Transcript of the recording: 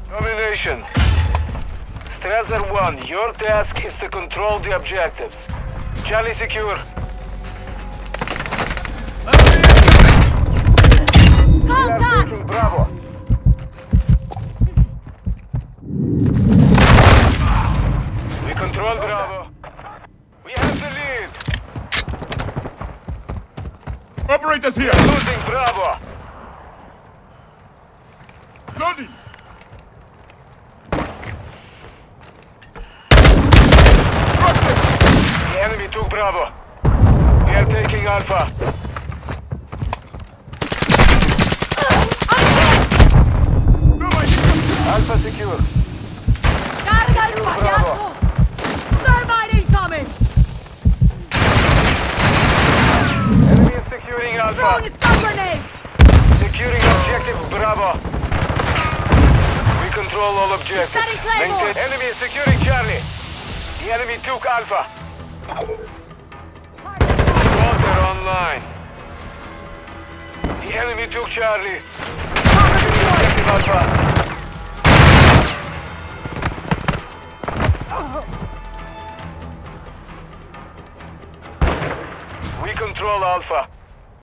Domination. Strasser 1, your task is to control the objectives. Charlie secure. Contact! Bravo. We control Bravo. We have the lead. Operators here! Losing Bravo. Loading! The enemy took Bravo. We are taking Alpha. Alpha secure. Carga il pagliasso! Thermite incoming! Enemy is securing Alpha. Throwing a stun grenade! Securing objective Bravo. We control all objectives. Setting Claymore. Enemy is securing Charlie. The enemy took Alpha. Water online. The enemy took Charlie. Objective Alpha. We control Alpha.